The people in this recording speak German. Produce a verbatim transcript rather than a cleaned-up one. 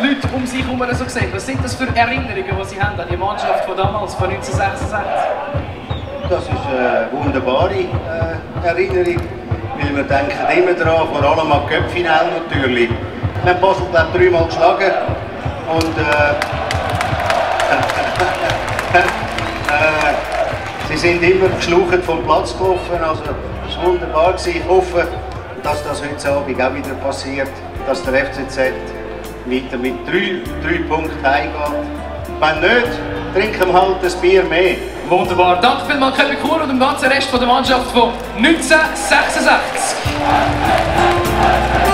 die Leute um sich herum so sehen? Was sind das für Erinnerungen, die Sie haben an die Mannschaft von damals, von neunzehnhundertsechsundsechzig? Das ist eine wunderbare äh, Erinnerung, weil wir denken immer daran, vor allem an das Cup-Finale natürlich. Wir haben Basel, glaube ich, dreimal geschlagen und äh, äh, sie sind immer geschlucht vom Platz gelaufen, also es war wunderbar. Ich hoffe, dass das heute Abend auch wieder passiert, dass der F C Z weiter mit drei, drei Punkten heimgeht. Wenn nicht, trinken wir halt ein Bier mehr. Wunderbar. Danke vielmals, Köpi Chur und dem ganzen Rest von der Mannschaft von neunzehnhundertsechsundsechzig.